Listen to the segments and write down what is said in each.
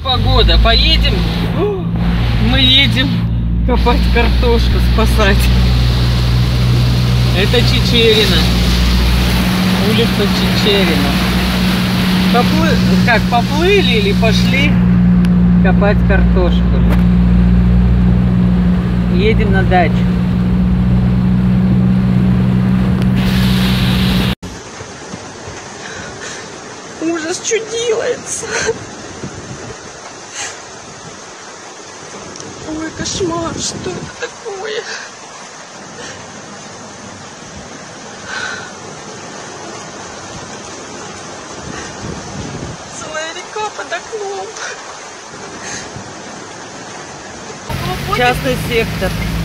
Погода, поедем? Мы едем копать картошку, спасать. Это Чичерина. Улица Чичерина. Поплыли или пошли копать картошку? Едем на дачу. Ужас, что делается? Ой, кошмар, что это такое? Целая река под окном. Частный сектор.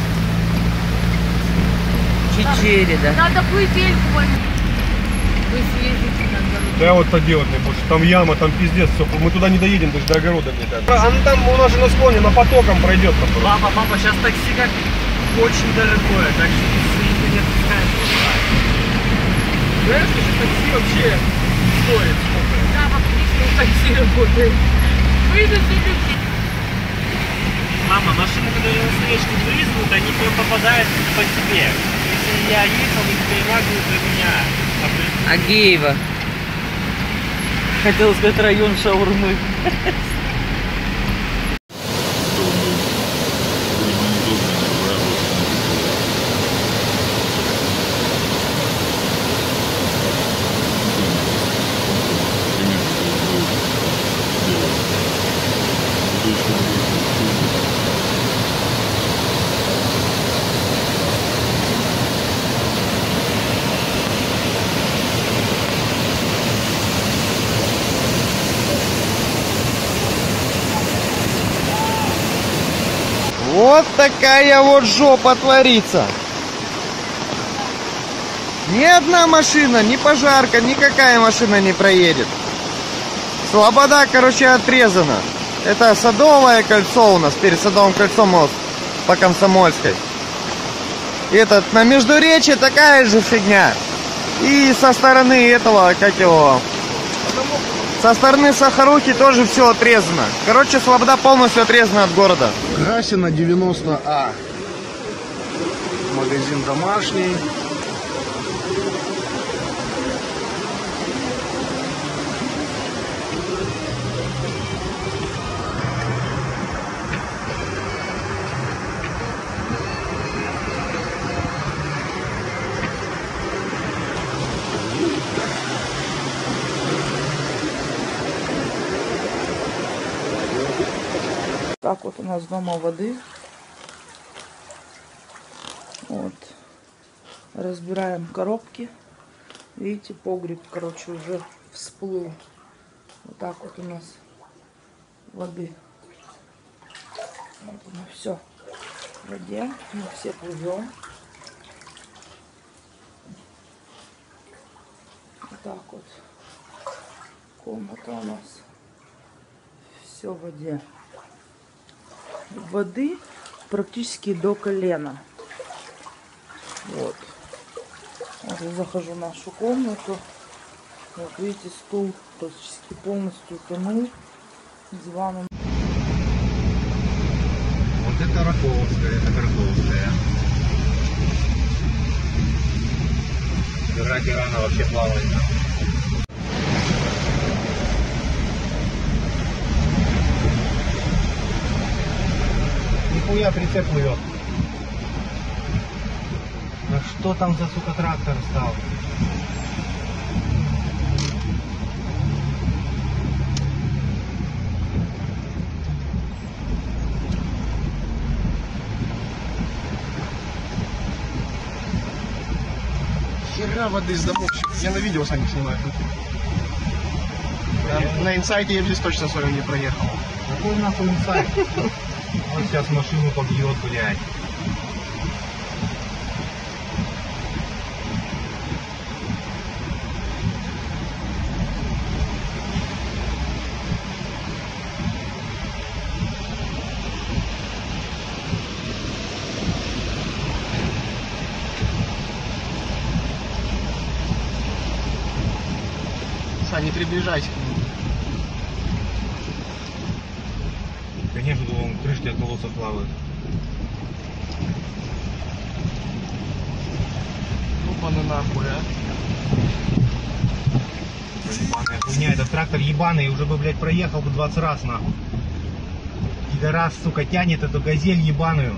Чичерина. Надо плыть эльку. Вы съездите на дорогу. Да вот это делать не больше. Там яма, там пиздец, все. Мы туда не доедем, даже до огорода, мне кажется. А ну там у нас же на склоне, на потоком пройдет. Папа, сейчас такси как очень дорогое, так что если не отпускаешь, то Знаешь, что такси вообще стоит сколько? Да, отлично, такси работает. Вывезли людей. Мама, машины, которые на встречку брызнут, они попадают по тебе. Если я ехал, их перемагивают для меня. Агеева. Хотела сказать район шаурмы. Вот такая вот жопа творится. Ни одна машина, ни пожарка, никакая машина не проедет. Слобода, короче, отрезана. Это Садовое кольцо у нас, перед Садовым кольцом мост по Комсомольской. Этот, на Междуречье такая же фигня. И со стороны этого, как его... Со стороны Сахарухи тоже все отрезано. Короче, Слобода полностью отрезана от города. Красина 90А. Магазин домашний. Так вот у нас дома воды. Вот. Разбираем коробки. Видите, погреб, короче, уже всплыл. Вот так вот у нас воды. Вот оно все в воде. Мы все плывем. Вот так вот. Комната у нас. Все в воде. Воды практически до колена. Вот. Вот я захожу в нашу комнату. Вот видите, стул практически полностью утонул. Диваном. Вот это Раковская, это Горковская. Раки рано вообще плавает. Нихуя прицеп плывет. А что там за, сука, трактор стал? Хера воды с домов. Я на видео сами снимаю. На инсайте я здесь точно свою не проехал. Какой нахуй инсайт? Он сейчас машину побьет, блядь. Не приближайся к нему. Конечно, вон крышки от колодца плавают. Опа-на нахуй, а. Ебаная хуйня, этот трактор ебаный уже бы, блядь, проехал бы 20 раз, нахуй. Пидорас, сука, тянет эту газель ебаную.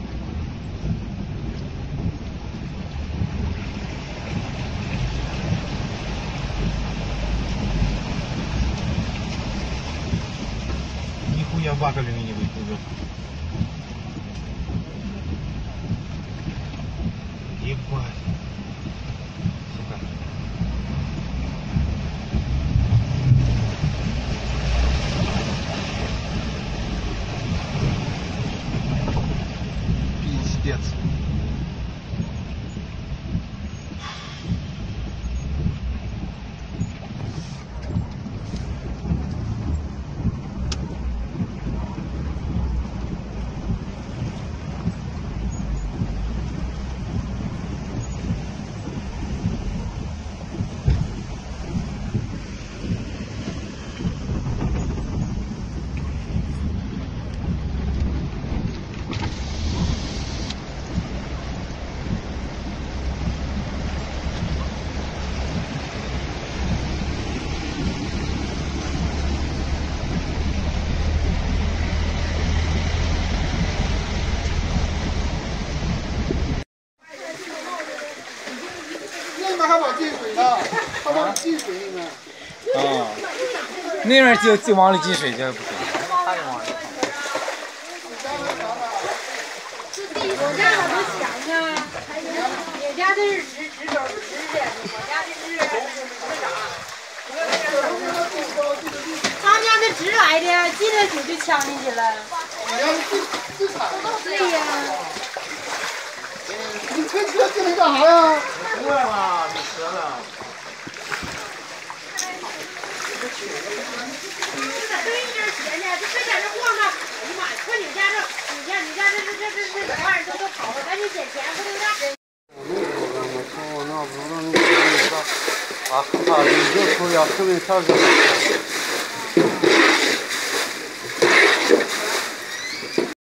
Нихуя баками не выпрыгнет. Ебать. Сука. Пиздец. 那边就往里进水就不行。 我家可不强啊，你家这是直狗直的，我家这是他家那直来的，进了水就呛进去了。对呀。 你开车进来干啥呀？ 不会吧，你折了。 对一点钱呢，就别在这晃荡。哎呀妈呀，快你家这玩意儿都跑了，赶紧捡钱，快点点。 А, везде хуя, ты